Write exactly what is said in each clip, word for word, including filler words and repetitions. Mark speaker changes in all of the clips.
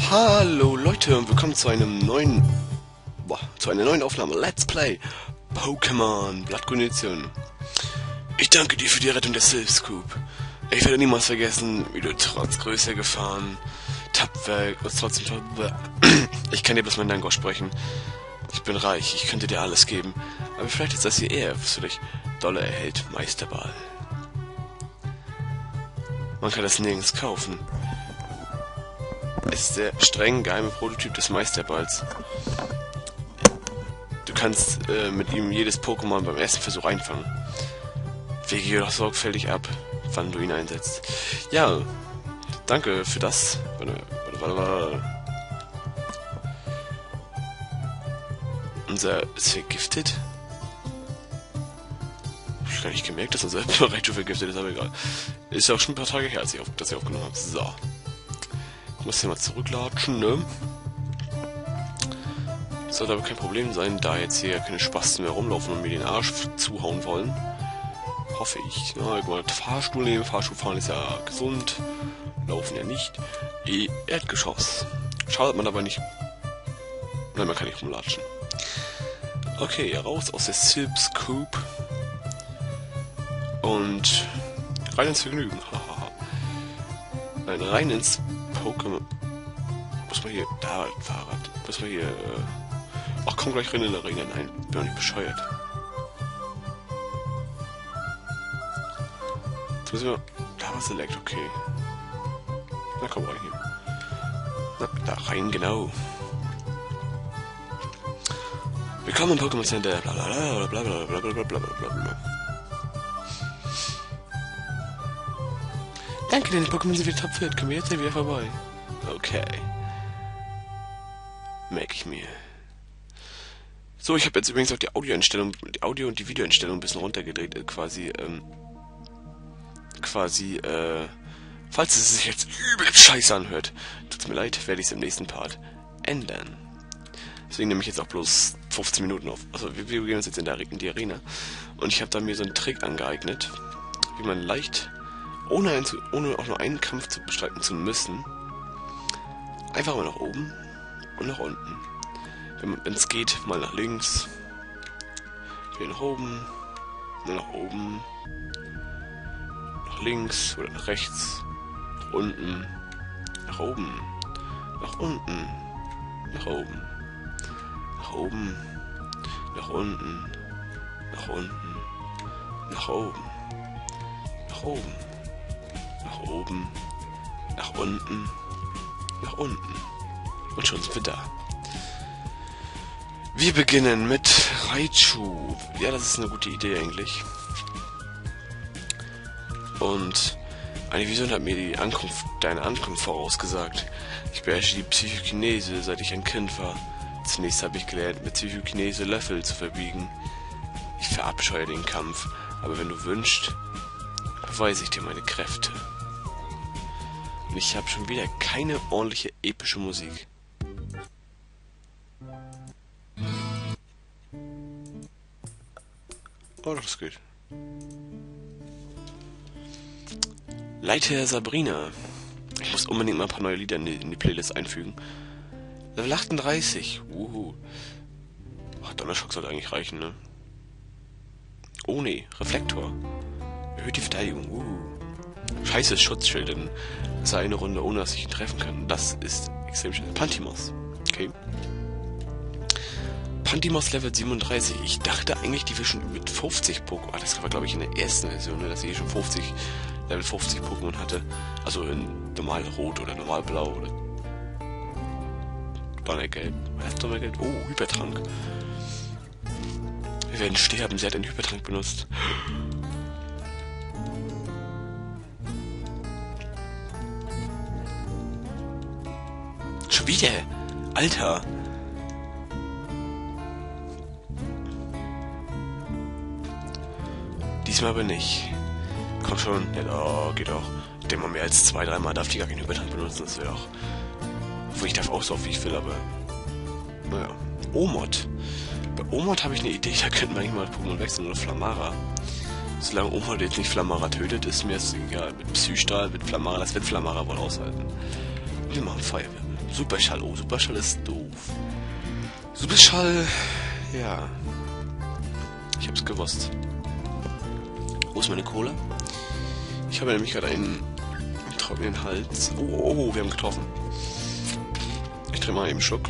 Speaker 1: Hallo Leute und willkommen zu einem neuen, boah, zu einer neuen Aufnahme Let's Play Pokémon Blattgrün Edition. Ich danke dir für die Rettung der Silph-Scoop. Ich werde niemals vergessen, wie du trotz Größe gefahren, tapfer und trotzdem ich kann dir bloß meinen Dank aussprechen. Ich bin reich, ich könnte dir alles geben, aber vielleicht ist das hier eher für dich. Dollar erhält Meisterball. Man kann das nirgends kaufen. Ist der streng geheime Prototyp des Meisterballs. Du kannst äh, mit ihm jedes Pokémon beim ersten Versuch einfangen. Wege jedoch sorgfältig ab, wann du ihn einsetzt. Ja, danke für das. Warte, warte, warte, warte. Unser ist vergiftet. Hab ich gar nicht gemerkt, dass unser Bereich vergiftet ist, aber egal. Ist ja auch schon ein paar Tage her, als ich auf, dass ich aufgenommen habe. So. Muss hier mal zurücklatschen, ne? Sollte aber kein Problem sein, da jetzt hier keine Spasten mehr rumlaufen und mir den Arsch zuhauen wollen. Hoffe ich. Na, ich mal Fahrstuhl nehmen. Fahrstuhl fahren ist ja gesund. Laufen ja nicht. E Erdgeschoss. Schadet man aber nicht. Nein, man kann nicht rumlatschen. Okay, raus aus der Silph-Scoop. Und rein ins Vergnügen. Hahaha. Nein, rein ins Pokémon. Muss man hier. Da, Fahrrad. Muss man hier. Äh Ach, komm gleich rein in der Arena. Nein, bin doch nicht bescheuert. Jetzt müssen wir. Da war Select, okay. Na komm rein hier. Na, da rein, genau. Willkommen im Pokémon Center. Blablabla, blablabla, blablabla, blablabla. Danke, deine Pokémon sind wieder topfit. Komm jetzt wieder vorbei. Okay. Merke ich mir. So, ich habe jetzt übrigens auch die Audioeinstellung, die Audio- und die Videoeinstellung ein bisschen runtergedreht, äh, quasi, ähm, quasi, äh, falls es sich jetzt übel scheiße anhört, tut's mir leid, werde ich es im nächsten Part ändern. Deswegen nehme ich jetzt auch bloß fünfzehn Minuten auf. Also, wir, wir gehen uns jetzt in, der, in die Arena. Und ich habe da mir so einen Trick angeeignet, wie man leicht, ohne, ein, ohne auch nur einen Kampf zu bestreiten zu müssen, einfach mal nach oben und nach unten. Wenn es geht, mal nach links, wieder nach oben, mal nach oben, nach links oder nach rechts, nach unten, nach oben, nach unten, nach oben, nach oben, nach unten, nach unten, nach oben, nach oben, nach oben, nach unten, nach unten. Und schon sind wir da. Wir beginnen mit Raichu. Ja, das ist eine gute Idee eigentlich. Und eine Vision hat mir die Ankunft, deine Ankunft vorausgesagt. Ich beherrsche die Psychokinese, seit ich ein Kind war. Zunächst habe ich gelernt, mit Psychokinese Löffel zu verbiegen. Ich verabscheue den Kampf, aber wenn du wünschst, beweise ich dir meine Kräfte. Und ich habe schon wieder keine ordentliche epische Musik. Oh, das geht. Leiter Sabrina. Ich muss unbedingt mal ein paar neue Lieder in die, in die Playlist einfügen. Level achtunddreißig. Uhu. Ach, Donnerschock sollte eigentlich reichen, ne? Oh ne, Reflektor. Erhöht die Verteidigung. Uhu. Scheiße, Schutzschild, denn das ist eine Runde, ohne dass ich ihn treffen kann. Das ist extrem schön. Pantimos. Okay. Pantimos Level siebenunddreißig. Ich dachte eigentlich, die wir schon mit fünfzig Pokémon. Ah, das war, glaube ich, in der ersten Version, ne, dass ich schon fünfzig, Level fünfzig Pokémon hatte. Also in normal Rot oder normal Blau oder Donnergelb. Was ist Donnergelb? Oh, Hypertrank. Wir werden sterben. Sie hat einen Hypertrank benutzt. Schon wieder? Alter. Diesmal aber nicht. Komm schon. Ja, oh, geht auch. Ich denke mal, mehr als zwei, dreimal darf die gar keinen Hypertrank benutzen. Das wäre auch. Obwohl ich darf auch so oft wie ich will, aber. Naja. Omod. Bei Omod habe ich eine Idee, da könnten wir eigentlich mal Pokémon wechseln oder Flamara. Solange Omod jetzt nicht Flamara tötet, ist mir es egal. Mit Psystrahl, mit Flamara, das wird Flamara wohl aushalten. Wir machen Feuerwirbel. Superschall. Oh, Superschall ist doof. Superschall... Ja. Ich hab's gewusst. Wo ist meine Cola? Ich habe nämlich gerade einen trockenen Hals. Oh, oh, oh, wir haben getroffen. Ich trinke mal eben einen Schluck.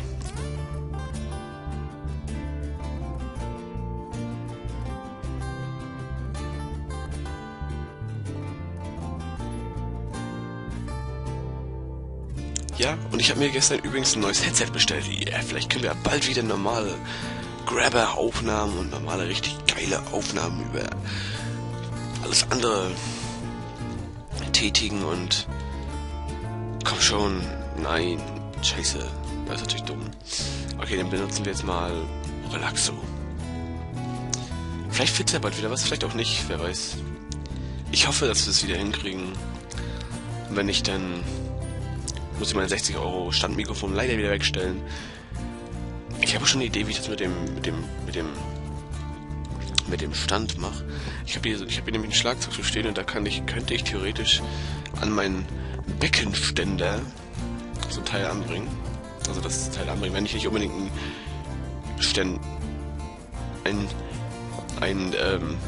Speaker 1: Ja, und ich habe mir gestern übrigens ein neues Headset bestellt. Yeah, vielleicht können wir bald wieder normale Grabber-Aufnahmen und normale, richtig geile Aufnahmen über alles andere tätigen und... Komm schon, nein, scheiße, das ist natürlich dumm. Okay, dann benutzen wir jetzt mal Relaxo. Vielleicht fitzt er bald wieder was, vielleicht auch nicht, wer weiß. Ich hoffe, dass wir es wieder hinkriegen. Und wenn nicht, dann muss ich meine sechzig Euro Standmikrofon leider wieder wegstellen. Ich habe schon eine Idee, wie ich das mit dem, mit dem, mit dem, mit dem Stand mache. Ich habe hier, ich habe hier nämlich ein Schlagzeug zu stehen und da kann ich, könnte ich theoretisch an meinen Beckenständer so ein Teil anbringen. Also das Teil anbringen, wenn ich nicht unbedingt ein Ständ, ein, ein, ähm,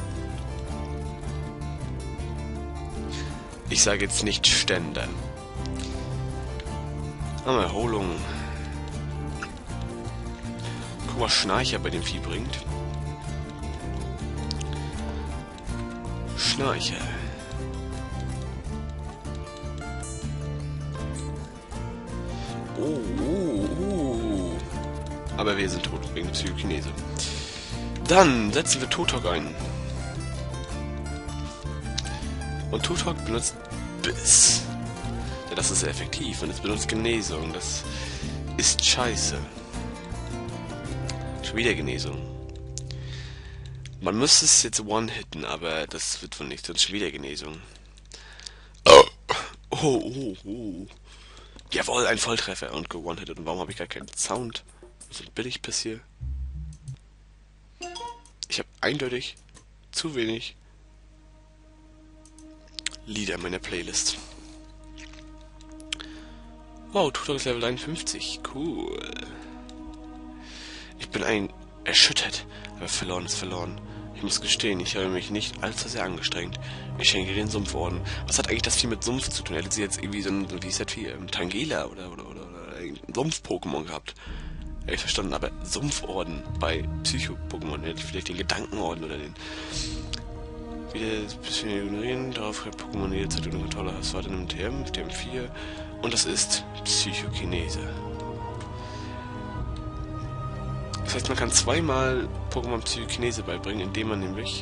Speaker 1: ich sage jetzt nicht Ständer. Ah, Erholung. Guck mal, Schnarcher bei dem Vieh bringt. Schnarcher. Oh, oh, oh. Aber wir sind tot wegen Psychokinese. Dann setzen wir Totok ein. Und Totok benutzt Biss. Ja, das ist sehr effektiv. Und es benutzt Genesung. Das ist scheiße. Schon wieder Genesung. Man müsste es jetzt one-hitten, aber das wird wohl nicht. Sonst schon wieder Genesung. Oh, oh, oh, oh. Jawohl, ein Volltreffer und ge-one-hitted. Und warum habe ich gar keinen Sound? So billig passiert. Ich habe eindeutig zu wenig Lieder in meiner Playlist. Wow, Totok ist Level einundfünfzig. Cool. Ich bin ein erschüttert, aber verloren ist verloren. Ich muss gestehen, ich habe mich nicht allzu sehr angestrengt. Ich schenke den Sumpforden. Was hat eigentlich das viel mit Sumpf zu tun? Hätte sie jetzt irgendwie so ein, wie ist das Vieh, ein Tangela oder, oder, oder, oder ein Sumpf-Pokémon gehabt? Hätte ich verstanden, aber Sumpforden bei Psycho-Pokémon, hätte ich vielleicht den Gedankenorden oder den... Wieder ein bisschen ignorieren, darauf hat Pokémon jederzeit eine Kontrolle. Das war dann im T M, T M vier und das ist Psychokinese. Das heißt, man kann zweimal Pokémon Psychokinese beibringen, indem man nämlich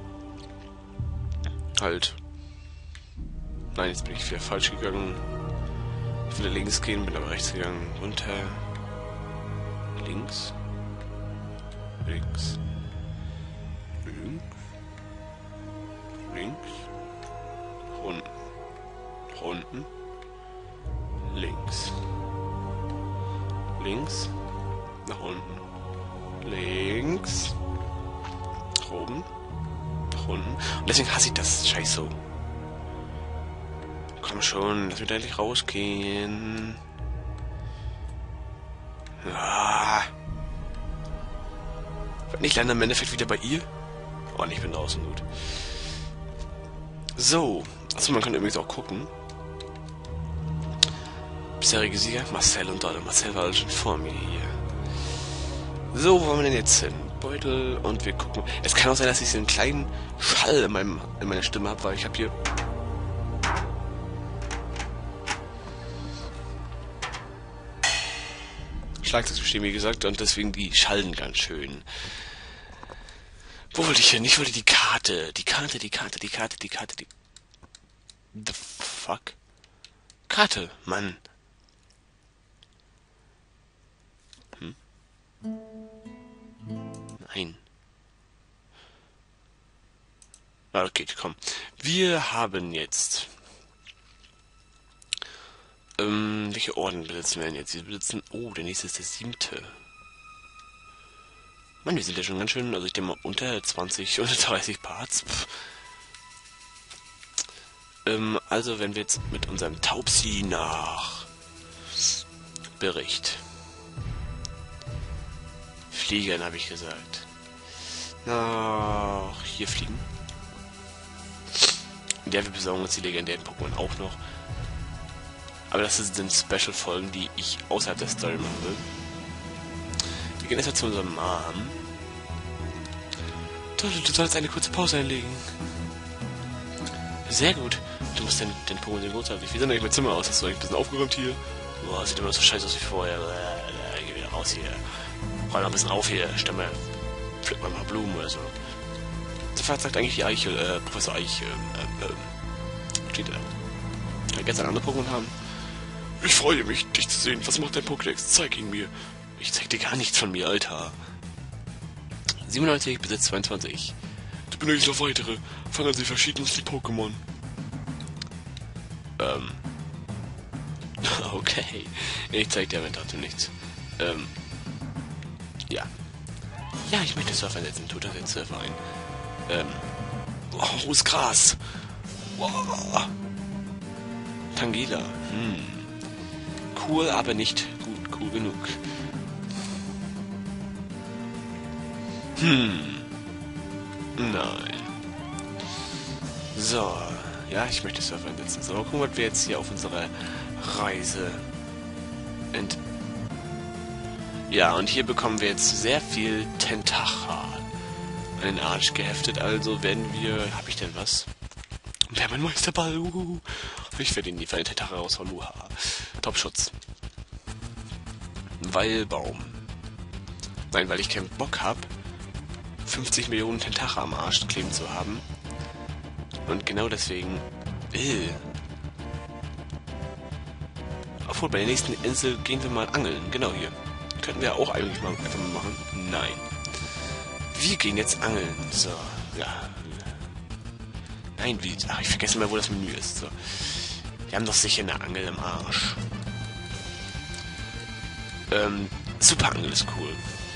Speaker 1: halt... Nein, jetzt bin ich wieder falsch gegangen. Ich wollte links gehen, bin aber rechts gegangen. Runter. Links. Links. Links. Links. Unten. Unten. Links. Links. Nach unten. Links. Nach oben. Nach unten. Und deswegen hasse ich das Scheiß so. Komm schon, lass mich da endlich rausgehen. Ah. Wenn ich lande im Endeffekt wieder bei ihr. Oh, und ich bin draußen, gut. So. Achso, man kann übrigens auch gucken. Bisherige Sieger, Marcel und Dolle. Marcel war schon vor mir hier. So, wo wollen wir denn jetzt hin? Beutel und wir gucken. Es kann auch sein, dass ich so einen kleinen Schall in, meinem, in meiner Stimme habe, weil ich habe hier... Schlagzeug zu stehen, wie gesagt, und deswegen die schallen ganz schön. Wo wollte ich hin? Ich wollte die Karte. Die Karte, die Karte, die Karte, die Karte, die... The fuck? Karte, Mann. Hm? Nein. Ah, okay, komm. Wir haben jetzt... Ähm, welche Orden besitzen wir denn jetzt? Wir besitzen... Oh, der nächste ist der siebte. Mann, wir sind ja schon ganz schön... Also ich denke mal unter zwanzig, unter dreißig Parts. Pff. Ähm, also wenn wir jetzt mit unserem Taubsi nach Bericht. Fliegen, habe ich gesagt. Na, hier fliegen. Ja, wir besorgen uns die legendären Pokémon auch noch. Aber das sind Special-Folgen, die ich außerhalb der Story machen will. Wir gehen erstmal zu unserem Mom. Du, du sollst eine kurze Pause einlegen. Sehr gut. Du musst dein, dein Pokémon sehr großartig. Wie sieht eigentlich mein Zimmer aus? Hast du eigentlich ein bisschen aufgeräumt hier? Boah, sieht immer noch so scheiße aus wie vorher. Geh wieder raus hier. Räum mal ein bisschen auf hier. Stimme. Pflück mal ein paar Blumen oder so. Sofort sagt eigentlich die Eichel, äh, Professor Eichel, äh, äh, steht da. Kann ich jetzt ein anderes Pokémon haben? Ich freue mich, dich zu sehen. Was macht dein Pokédex? Zeig ihn mir. Ich zeig dir gar nichts von mir, Alter. siebenundneunzig besitzt zweiundzwanzig. Du benötigst noch weitere. Fangen Sie verschiedenste Pokémon. Ähm. Okay. Ich zeig dir aber trotzdem nichts. Ähm. Ja. Ja, ich möchte Surf einsetzen. Tut das jetzt Surfer ein. Ähm. Oh, hohes Gras. Wow. Tangela. Hm. Cool, aber nicht gut. Cool genug. Hm. Nein. So. Ja, ich möchte Surf einsetzen. So, mal gucken, was wir jetzt hier auf unserer Reise ent... Ja, und hier bekommen wir jetzt sehr viel Tentacha an den Arsch geheftet. Also werden wir... Hab ich denn was? Wer mein Meisterball? Uhu. Ich werde ihn nie für einen Tentacha raushauen. Uha. Topschutz. Weilbaum. Nein, weil ich keinen Bock habe, fünfzig Millionen Tentacha am Arsch kleben zu haben. Und genau deswegen... Äh. Obwohl, bei der nächsten Insel gehen wir mal angeln. Genau hier. Könnten wir auch eigentlich mal einfach mal machen. Nein. Wir gehen jetzt angeln. So, ja. Nein, wie... Ach, ich vergesse mal, wo das Menü ist. So. Wir haben doch sicher eine Angel im Arsch. Ähm, Superangel ist cool.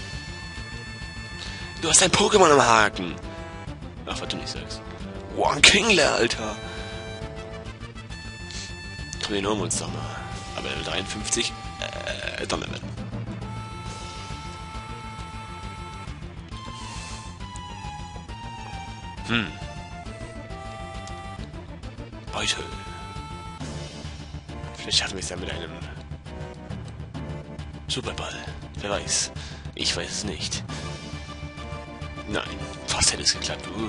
Speaker 1: Du hast ein Pokémon am Haken. Ach, was du nicht sagst. Wow, ein Kingler, Alter. Komm, den holen wir uns doch mal. Aber Level dreiundfünfzig, äh, Donnerwetter. Hm. Beutel. Vielleicht schaffen wir es ja mit einem Superball. Wer weiß. Ich weiß es nicht. Nein, fast hätte es geklappt. Uh.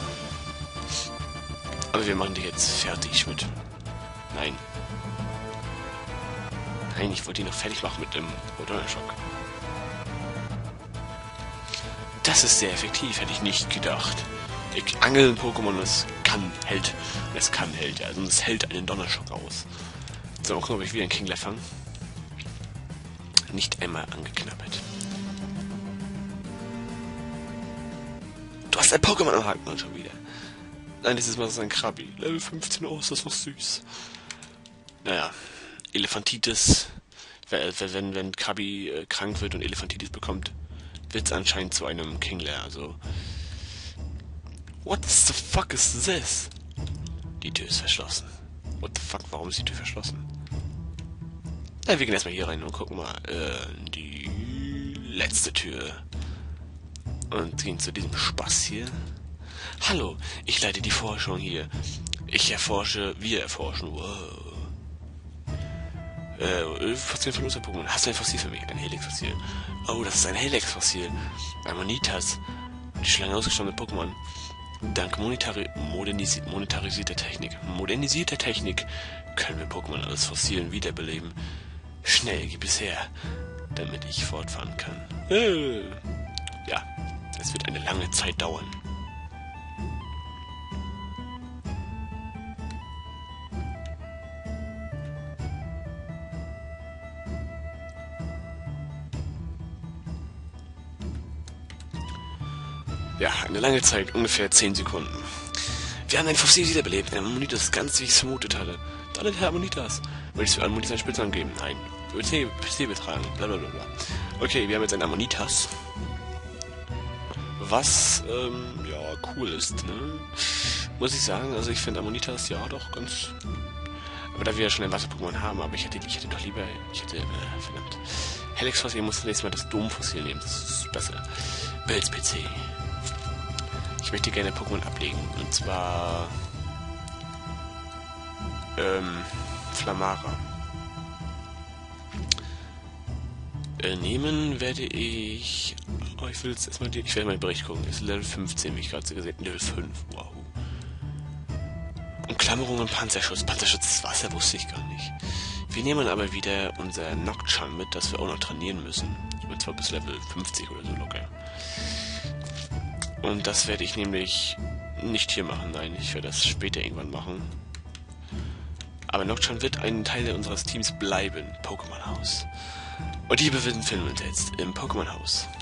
Speaker 1: Aber wir machen dich jetzt fertig mit... Nein. Nein, ich wollte ihn noch fertig machen mit dem Donnerschock. Das ist sehr effektiv, hätte ich nicht gedacht. Ich angel ein Pokémon, das kann, hält. Es kann, hält, ja. Also es hält einen Donnerschock aus. So, mal gucken, ob ich wieder einen Kingler fange. Nicht einmal angeknabbert. Du hast ein Pokémon am Haken schon wieder. Nein, dieses Mal ist es ein Krabi. Level fünfzehn, oh, ist das noch süß. Naja, Elefantitis. Wenn, wenn Krabi äh, krank wird und Elefantitis bekommt, wird es anscheinend zu einem Kingler, also... What the fuck is this? Die Tür ist verschlossen. What the fuck, warum ist die Tür verschlossen? Na, wir gehen erstmal hier rein und gucken mal. Äh, die letzte Tür. Und gehen zu diesem Spaß hier. Hallo, ich leite die Forschung hier. Ich erforsche, wir erforschen. Wow. Äh, Fossil von unserem Pokémon. Hast du ein Fossil für mich? Ein Helix-Fossil. Oh, das ist ein Helix-Fossil. Ammonitas. Die schon lange ausgestorbene Pokémon. Dank monetari modernisi monetarisierter Technik. Modernisierter Technik können wir Pokémon als Fossilen wiederbeleben. Schnell, gib es her, damit ich fortfahren kann. Äh. Ja, es wird eine lange Zeit dauern. Ja, eine lange Zeit, ungefähr zehn Sekunden. Wir haben ein Fossil wiederbelebt, ein Ammonitas, ganz wie ich es vermutet hatte. Dann Herr Ammonitas. Möchtest du Ammonitas einen Spitznamen geben? Nein. P C betragen, blablabla. Okay, wir haben jetzt ein Ammonitas. Was, ähm, ja, cool ist, ne? Muss ich sagen, also ich finde Ammonitas ja doch ganz... Aber da wir ja schon ein Wasser-Pokémon haben, aber ich hätte, ich hätte doch lieber, ich hätte, äh, verdammt. Helix-Fossil muss nächstes Mal das Dom-Fossil nehmen, das ist besser. Bills-P C. Ich möchte gerne Pokémon ablegen, und zwar, ähm, Flamara. Äh, nehmen werde ich, oh, ich will jetzt erstmal, die, ich werde mal den Bericht gucken, ist Level fünfzehn, wie ich gerade so gesehen habe, Level fünf, wow. Umklammerung und Panzerschutz. Panzerschutz ist Wasser, wusste ich gar nicht. Wir nehmen aber wieder unser Nocturne mit, das wir auch noch trainieren müssen. Und zwar bis Level fünfzig oder so locker. Und das werde ich nämlich nicht hier machen, nein, ich werde das später irgendwann machen. Aber Nocturne wird ein Teil unseres Teams bleiben, Pokémon Haus. Und die befinden wir uns jetzt im Pokémon Haus.